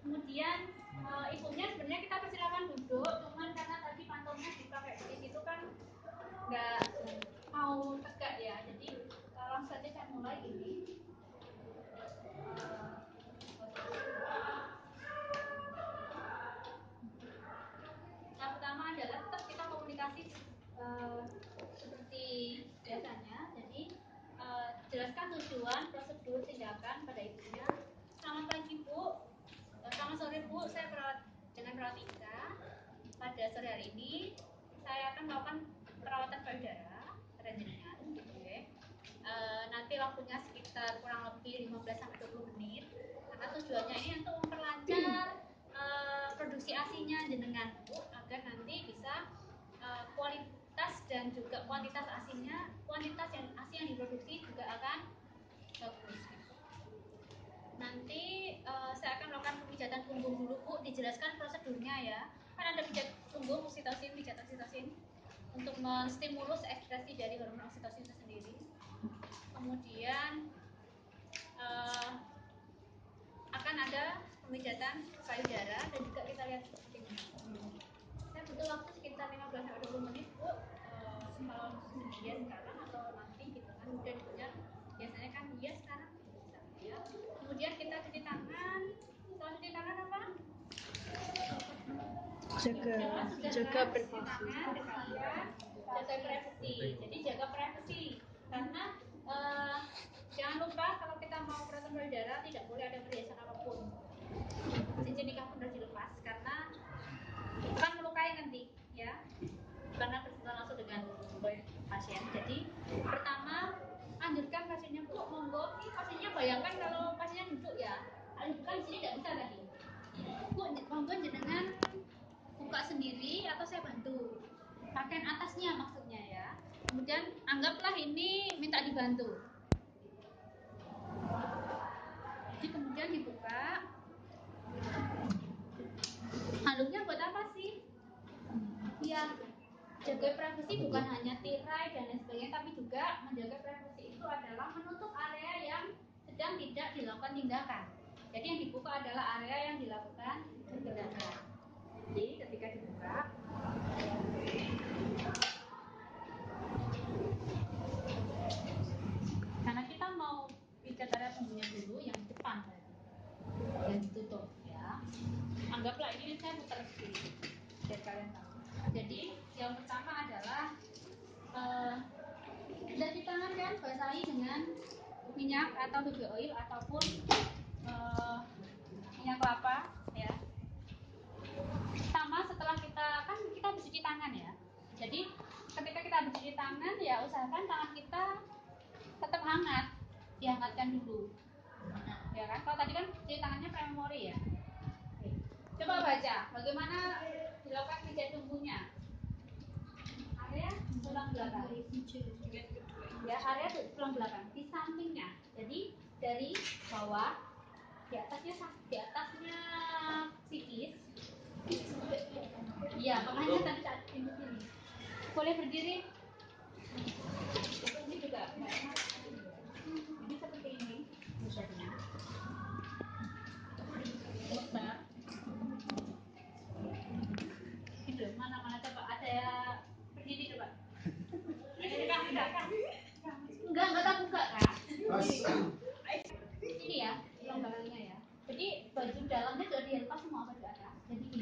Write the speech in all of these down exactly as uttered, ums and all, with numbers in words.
Kemudian uh, ibunya sebenarnya kita persilakan duduk, cuman karena tadi pantungnya dipakai di situ kan nggak mau tegak ya, jadi uh, langsung saja saya mulai ini. Uh, yang pertama adalah tetap kita komunikasi uh, seperti biasanya, jadi uh, jelaskan tujuan, prosedur, tindakan pada ibunya. Selamat pagi Bu, selamat sore Bu, saya perawat dengan perawat Ika. Pada sore hari ini saya akan melakukan perawatan payudara pada jenengan. Okay. Uh, nanti waktunya sekitar kurang lebih lima belas sampai dua puluh menit, karena tujuannya ini untuk memperlancar uh, produksi asinya jenengan Bu, agar nanti bisa uh, kualitas dan juga kuantitas asinya, kuantitas yang asi yang diproduksi juga akan bagus. Nanti uh, saya akan melakukan pemijatan punggung dulu Bu, dijelaskan prosedurnya ya. Kan ada pijat punggung, oksitosin, pijat oksitosin untuk menstimulus ekspresi dari hormon oksitosin itu sendiri. Kemudian uh, akan ada pemijatan payudara dan juga kita lihat seperti ini. Saya butuh waktu sekitar lima belas sampai dua puluh menit Bu. Uh, kalau dia sekarang atau nanti gitu kan, udah dipunya biasanya kan dia sekarang ya. Kemudian kita cuci tangan. Setelah cuci tangan apa? Jaga jaga privasi. Jaga privasi. Jadi jaga privasi karena uh, jangan lupa kalau kita mau perawatan payudara tidak boleh ada perhiasan apapun. Cincin nikah pun harus dilepas karena akan melukai nanti ya. Karena bersentuhan langsung dengan pasien. Jadi pertama anjurkan pasiennya Bu, monggo nih pasiennya bayangkan kalau pasiennya duduk ya, bukan di sini tidak bisa lagi. Bu, monggo jenengan buka sendiri atau saya bantu. Pakaian atasnya maksudnya ya. Kemudian anggaplah ini minta dibantu. Jadi kemudian dibuka. Handuknya buat apa sih? Ya, jaga privasi bukan hanya tirai dan lain sebagainya, tapi juga menjaga privasi itu adalah menutup area yang sedang tidak dilakukan tindakan. Jadi yang dibuka adalah area yang dilakukan tindakan. Jadi ketika dibuka, karena kita mau pijat area punggungnya dulu yang depan tadi, yang ditutup ya. Anggaplah ini saya putar sedikit biar kalian tahu. Jadi yang pertama adalah uh, cuci tangan kan, basahi dengan minyak atau baby oil ataupun uh, minyak kelapa ya. Sama setelah kita kan kita habis cuci tangan ya. Jadi ketika kita habis cuci tangan ya usahakan tangan kita tetap hangat, dihangatkan dulu. Ya kan? Kalau tadi kan cuci tangannya pre-memori ya. Oke. Coba baca bagaimana dilakukan pijat punggungnya. Area tulang belakang. Ya, area tulang belakang di sampingnya. Jadi dari bawah di atasnya di atasnya psikis. Iya, makanya tadi saat ini sini. Boleh berdiri. Ini juga enggak enak. Ini seperti ini misalnya. Lebar. Gitu, mana-mana coba ada ya berdiri coba. Enggak, enggak tak buka kan? Ini ya, tulang belakangnya ya. Jadi baju dalamnya sudah dilepas semua baju atas. Jadi ini.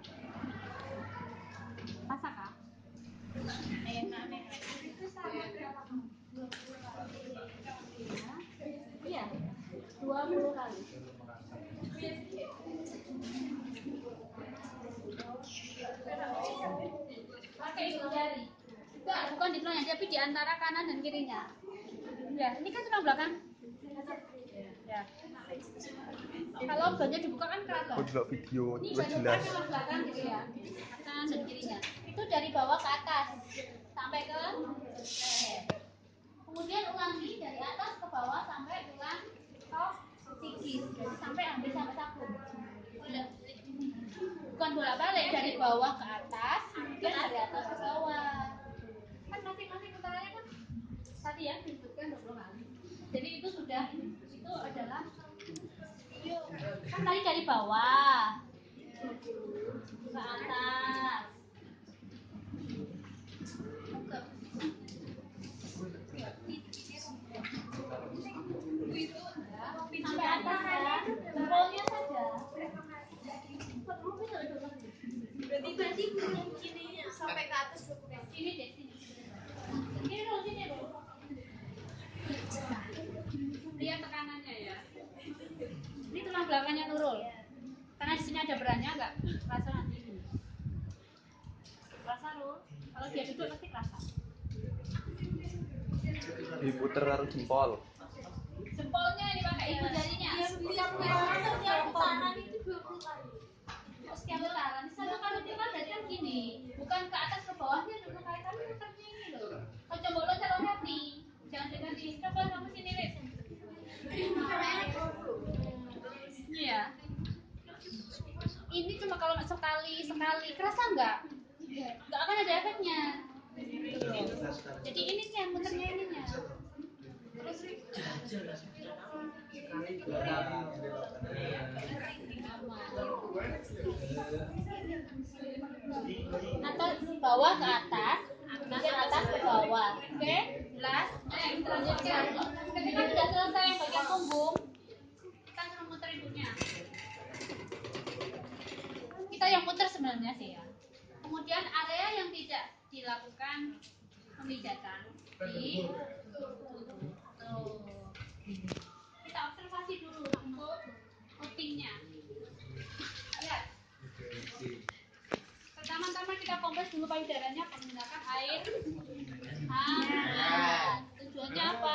Masak kah? Enak nih. Itu sama berapa? Iya, dua puluh kali. Pakai jari. Enggak, bukan di tulangnya, tapi di antara kanan dan kirinya. Ya, ini kan tulang belakang. Ya. Kalau bajunya dibuka kan kelihatan. Aku juga video ini itu jelas. Tulang belakang gitu ya. Kanan dan kirinya. Itu dari bawah ke atas sampai ke leher. Kemudian ulangi dari atas ke bawah sampai tulang top psikis, sampai hampir sampai sabun. Bukan bolak-balik dari bawah ke atas, kemudian dari atas ke bawah. Kan masing-masing putarannya kan tadi ya disebutkan dua puluh kali. Jadi itu sudah itu adalah kan tadi dari bawah ke atas. Sampai atas ya, jempolnya saja. Berarti berarti gini sampai ke atas Sini deh, sini. Sini dulu, sini dulu. Lihat tekanannya ya. Ini tulang belakangnya Nurul. Karena di sini ada berannya enggak? Rasa nanti. Rasa Nurul. Kalau dia duduk pasti kerasa. Diputer harus jempol. Jempolnya ini pakai ibu jarinya. setiap setiap putaran itu dua puluh kali. Setiap putaran satu kali tiga berarti kan gini, bukan ke atas ke bawah dia dulu kali tapi muternya ini loh. Kau coba lo calon hati, jangan dengan di coba kamu sini lihat. Iya. Ini cuma kalau sekali sekali kerasa nggak? Nggak akan ada efeknya. Jadi ini sih yang muternya ininya. Terus atas bawah ke atas, kemudian atas ke bawah. Oke, jelas? Eh, selanjutnya ketika sudah selesai yang bagian punggung, kita suruh muter ibunya. Kita yang muter sebenarnya sih ya. Kemudian area yang tidak dilakukan pemijatan di tuh. Kita observasi dulu untuk putingnya. Lihat. Pertama-tama kita kompres dulu payudaranya menggunakan air hangat. Tujuannya apa?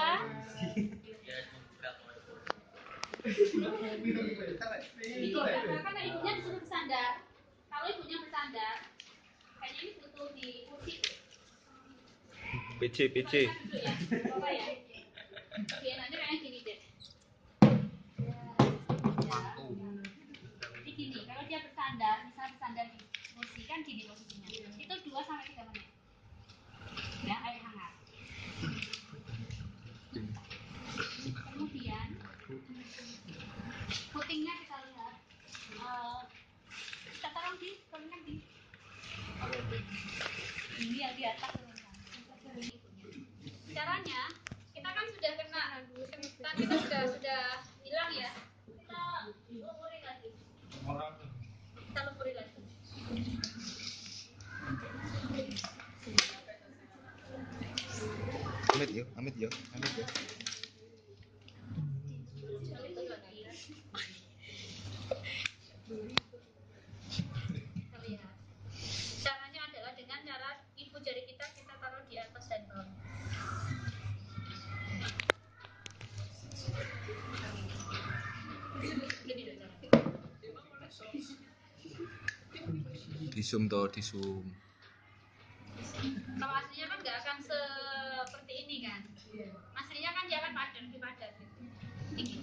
Ini karena, karena ibunya disuruh bersandar. Kalau ibunya bersandar, kayaknya ini butuh diusik. P C P C. Ya, apa ya? Oke, nanti kayak gini deh. Ya. Jadi gini, kalau dia bersandar, misalnya bersandar di posisi kan gini posisinya. Itu dua sampai tiga menit. Ya, air hangat. Kemudian putingnya kita lihat. Uh, kita taruh di, turunkan di. Ini yang di atas turunkan. Caranya, kita kan sudah kena, kan kita sudah sudah hilang ya. Kita lumuri lagi. Kita lumuri lagi. Amit yo, amit yo, amit yo. Caranya adalah dengan cara ibu jari kita kita taruh di atas dan bawah. Di zoom toh, di zoom. Kalau aslinya kan nggak akan seperti ini kan. Aslinya kan dia akan padat, lebih padat gitu. Tinggi.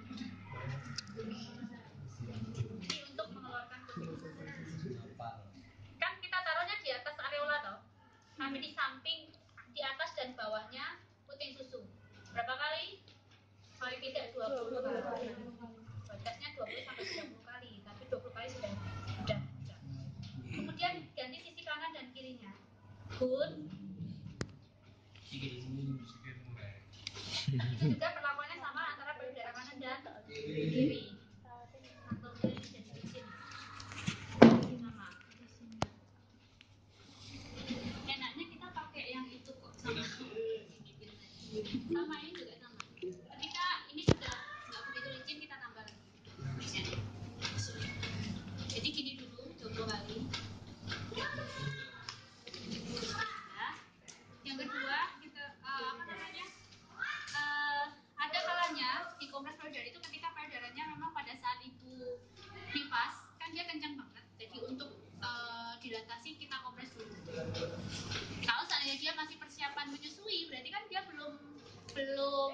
Ini untuk mengeluarkan puting. Kan kita taruhnya di atas areola toh. Tapi di samping, di atas dan bawahnya puting susu. Berapa kali? Paling tidak dua puluh kali. Batasnya dua puluh sampai tiga puluh kali, tapi dua puluh kali sudah sudah. Kemudian ganti sisi kanan dan kirinya. Good. Itu juga perlakuannya sama antara payudara kanan dan kiri. Atau kiri jadi di sini. Sama. Enaknya kita pakai yang itu kok sama. Sama ini juga sama. Ketika ini sudah nggak begitu licin kita tambah lagi. Jadi gini dulu dua puluh kali. Nah, yang kedua kita uh, apa namanya? Uh, ada kalanya di kompres payudara itu ketika payudaranya memang pada saat ibu nifas kan dia kencang banget. Jadi untuk uh, dilatasi kita kompres dulu. Kalau seandainya dia masih persiapan menyusui berarti kan dia belum belum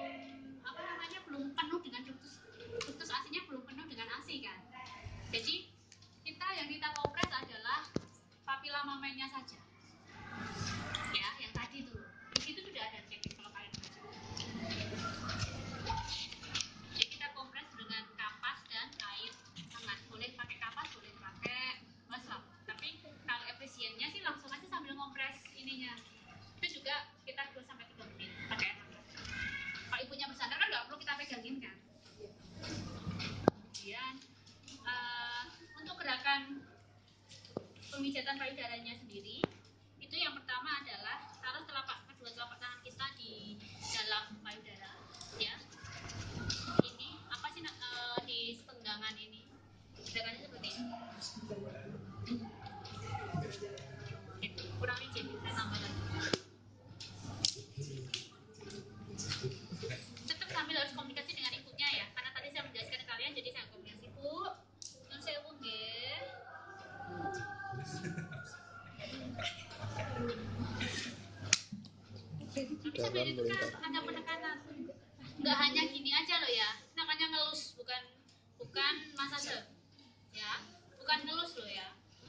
Tapi Dalam sambil itu kan melingkar. ada penekanan. Nggak hanya gini aja loh ya, namanya ngelus, bukan bukan massage ya, bukan ngelus loh ya.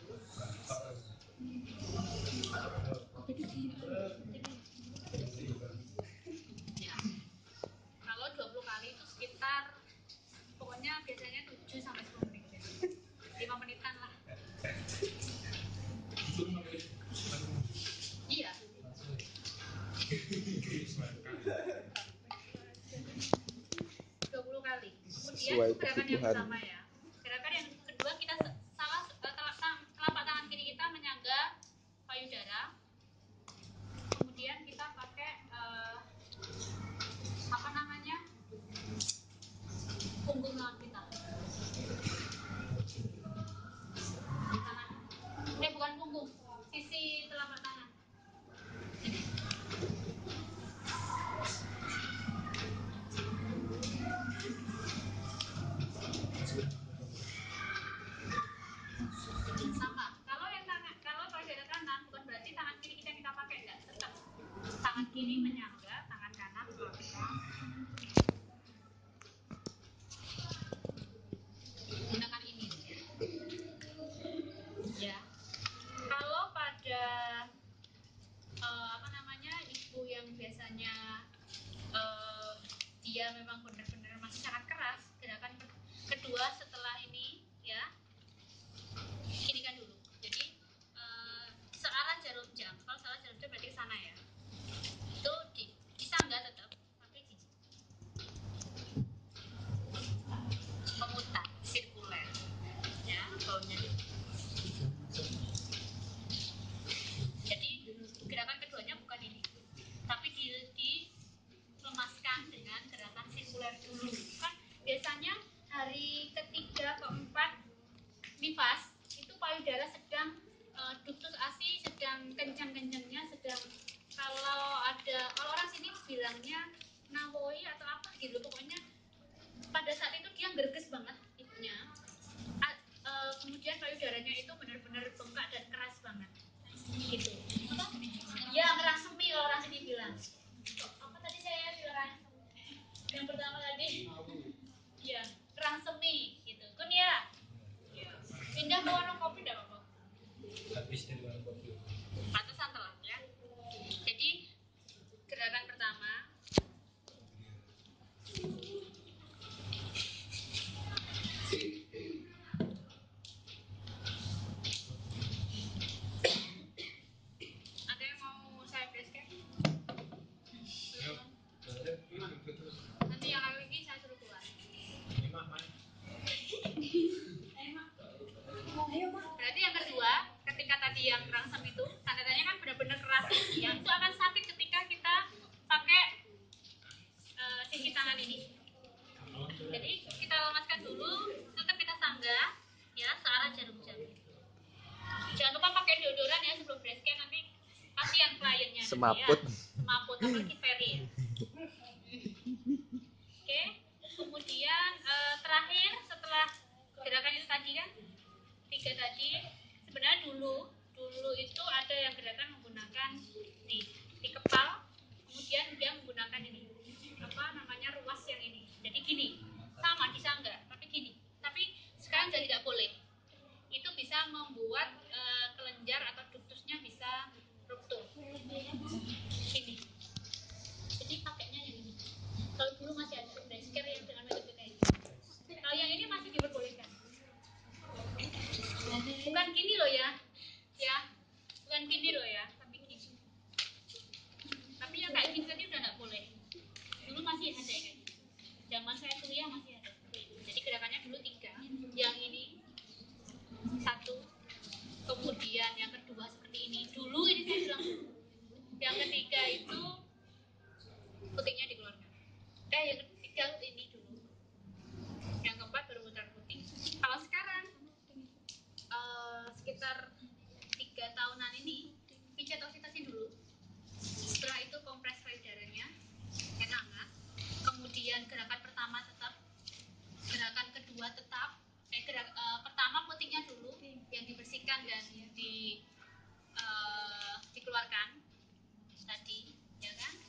Ya, kalau dua puluh kali itu sekitar, pokoknya biasanya tujuh sampai sepuluh menit, lima menitan lah. Iya. dua puluh kali. Kemudian Sesuai itu gerakan yang kebutuhan. pertama ya. Gerakan yang kedua, kita se- salah eh, telapak tangan, telapak tangan kiri kita menyangga payudara. Kemudian kita pakai eh, apa namanya? Punggung tangan kita. Tangan. Eh bukan punggung, sisi telapak tangan. Sama. Kalau yang tangan, kalau payudara kanan bukan berarti tangan kiri kita kita pakai, enggak, tetap tangan kiri menyangga tangan kanan melangkah. Gunakan ini. Ya. Kalau pada eh, apa namanya ibu yang biasanya eh, dia memang benar-benar masih sangat keras, gerakan ke- kedua setelah ini ya, gini kan dulu. Jadi eh, searah jarum jam. Kalau searah jarum jam berarti ke sana ya. Itu di, bisa enggak tetap, tapi di memutar sirkuler ya, baunya. Jadi gerakan keduanya bukan ini, tapi di, dilemaskan dengan gerakan sirkuler dulu. Kan biasanya hari ketiga keempat nifas itu payudara sedang uh, ductus asi sedang kencang-kencangnya, sedang, kalau ada, kalau orang sini bilangnya nawoi atau apa gitu, pokoknya pada saat itu dia gerges banget ibunya. A- uh, kemudian payudaranya itu benar-benar bengkak dan keras banget gitu. Apa? Ya, ngerang semi kalau orang sini bilang. Apa tadi saya bilang? Yang pertama tadi. Iya, kerang semi gitu. Kun ya. Pindah ke warung kopi enggak apa-apa. Habis dari warung kopi. Pantesan telat ya. Jadi gerakan pertama ada yang mau saya flashback? Nanti yang lagi saya suruh keluar. Berarti yang kedua, ketika tadi yang rangsam itu tanda-tandanya kan benar-benar keras ya, itu akan sakit ketika kita pakai uh, sisi tangan ini. Jadi kita lemaskan dulu, tetap kita sanggah ya, searah jarum jam. Jangan lupa pakai deodoran ya sebelum breast care, nanti kasihan kliennya. Semaput. Ya. Semaput, apalagi Ferry ya. Oke, kemudian uh, terakhir setelah gerakan itu tadi kan, tiga tadi, sebenarnya dulu dulu itu ada yang gerakan menggunakan nih di kepal, kemudian dia menggunakan ini apa namanya ruas yang ini, jadi gini sama disangga tapi gini, tapi sekarang jadi tidak boleh. Itu bisa membuat uh, kelenjar atau ductusnya bisa ruptur ini, jadi pakainya yang ini. Kalau dulu masih ada breast care yang dengan metode kayak ini, kalau yang ini masih diperbolehkan. Bukan gini loh ya, ya, bukan gini loh ya, tapi gini. Tapi yang kayak gini tadi udah nggak boleh. Dulu masih ada ya, zaman saya kuliah masih ada. Jadi gerakannya dulu tiga, yang ini satu, kemudian yang kedua seperti ini. Dulu ini saya bilang dulu. Yang ketiga itu putingnya dikeluarkan. Eh, yang ketiga ini dulu. Yang keempat baru mutar puting. Kalau sekarang Uh, sekitar tiga tahunan ini pijat oksitasi dulu, setelah itu kompres payudaranya yang hangat, kemudian gerakan pertama tetap, gerakan kedua tetap, eh, gerak, uh, pertama putingnya dulu yang dibersihkan dan di, uh, dikeluarkan tadi ya kan,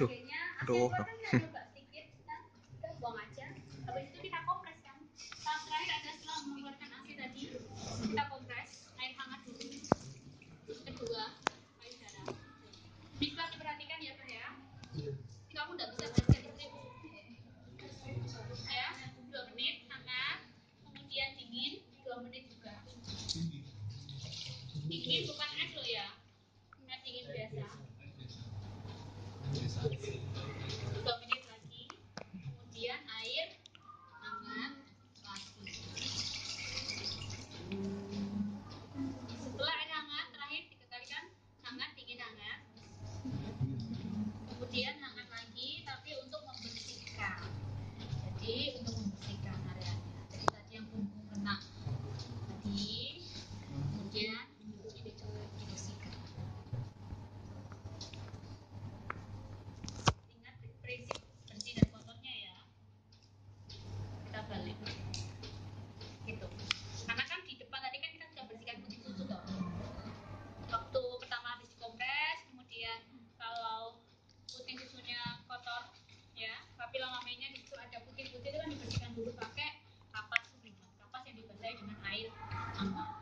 Aduh. Akhirnya Aduh. akhirnya kan kita coba sedikit, kita udah buang aja. Habis itu kita kompres kan. Tahap terakhir ada setelah mengeluarkan A C tadi, kita kompres air hangat dulu. Kedua, payudara. Bisa diperhatikan ya Teh ya. Kamu udah bisa baca di sini. Ya, dua menit hangat, kemudian dingin, dua menit juga. Dingin bukan es loh ya, hangat dingin biasa. Dua menit lagi, kemudian air hangat lagi. Setelah air hangat terakhir dikendalikan hangat dingin hangat, kemudian hangat lagi tapi untuk membersihkan. Jadi untuk membersihkan areanya. Jadi tadi yang punggung kena tadi, kemudian ini juga dibersihkan. Ingat prinsip bersih dan kotornya ya. Kita balik. Gitu. Karena kan di depan tadi kan kita sudah bersihkan putih susu toh. Waktu pertama habis dikompres, kemudian kalau putih susunya kotor ya, tapi lama-lamanya di situ ada putih-putih itu kan dibersihkan dulu pakai kapas kapas yang dibasahi dengan air hangat.